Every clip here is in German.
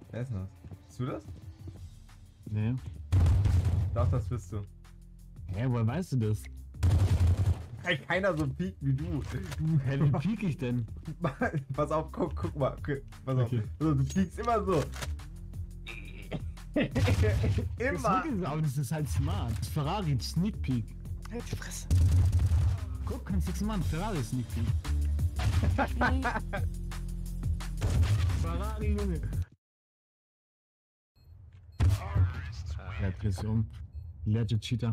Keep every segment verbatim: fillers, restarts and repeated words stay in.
Wer ist das? Bist du das? Nee. Doch, das bist du. Hä, woher weißt du das? Ey, keiner so piekt wie du. du Hä, wie piek ich denn? Pass auf, guck, guck mal. Okay, pass auf. Okay. Also, du piekst immer so. Immer. Das, aber das ist halt smart. Das Ferrari Sneak Peek. Halt die Fresse. Guck, kannst du machen. Ferrari Sneak Peek. Ferrari, Junge. Ja, dreh sich um. Legend Cheater.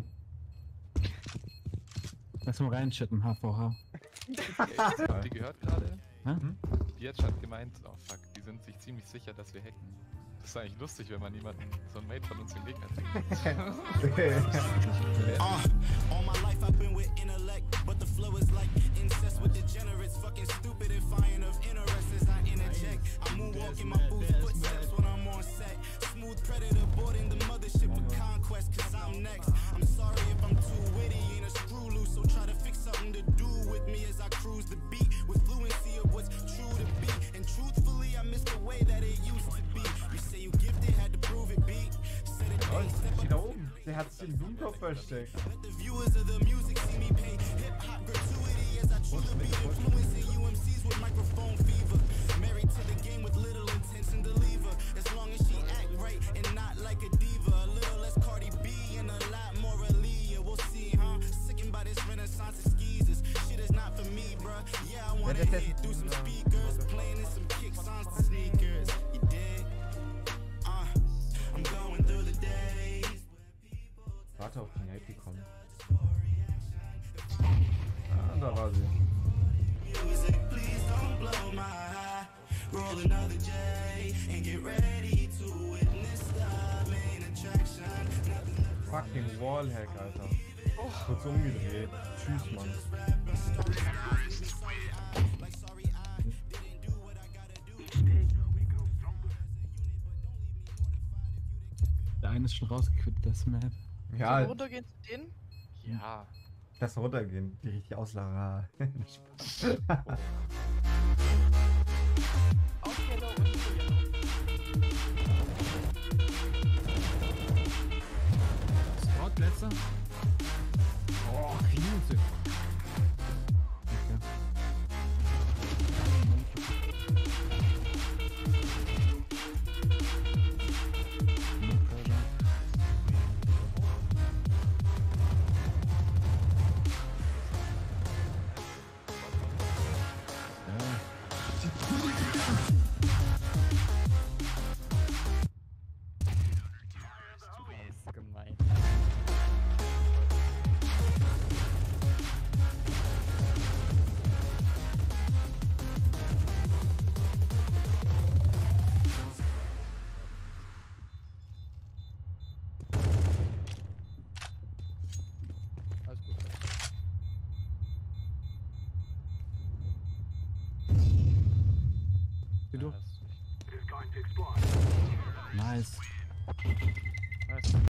Lass mal reinchatten, H V H. Habt ihr gehört gerade? Hm? Die hat hat gemeint, oh fuck, die sind sich ziemlich sicher, dass wir hacken. Das ist eigentlich lustig, wenn man jemanden, so ein Mate von uns den Gegner trägt. Uh, all my life I've been with intellect, but the flow is like incest with degenerates, fucking stupid and fine of interest as I interject. I'm moonwalking my boots, footsteps when I'm on set. Smooth predator boarding the mothership with conquest, cause I'm next. I'm sorry if I'm too witty, ain't a screw loose, so try to fix something to do with me as I cruise the beat with fluency of what's true to be. And truthfully, I miss the way that it used to be. You say you gifted, had to prove it, beat. Said it Oh, ain't step steht up. da oben. Der hat sich im Blumentopf versteckt. Let the viewers of the music see me pay hip-hop gratuity as I truly be influencing U M Cs with microphone fever. Married to the game with little intention to leave her. As long as she act right and not like a diva. A little less Cardi B and a lot more Aaliyah. We'll see, huh? Sickened by this renaissance of skeezers. Shit is not for me, bruh. Yeah, I wanna Ja, das- hit through some speakers. Playing in some kicks on some sneakers. You dig? Uh, I'm going through the days. Warte auf den Hate kommen. Ah, da war sie. Music, please don't blow my high. Roll another J and get ready to witness the main attraction. Fucking Wallhack, Alter. Kurz umgedreht. Tschüss, Mann. Der eine ist schon rausgequittet, das Map. Sollen wir Ja, runtergehen zu denen? Ja. lass runtergehen. Die richtig Auslacher. Auf Yellow und zu Yellow. Scout, letzter. Oh, Krise. Okay. No pressure. Ja. ist gemein. Alles gut. Wie du? Ja, das ist nicht- Nice. Nice.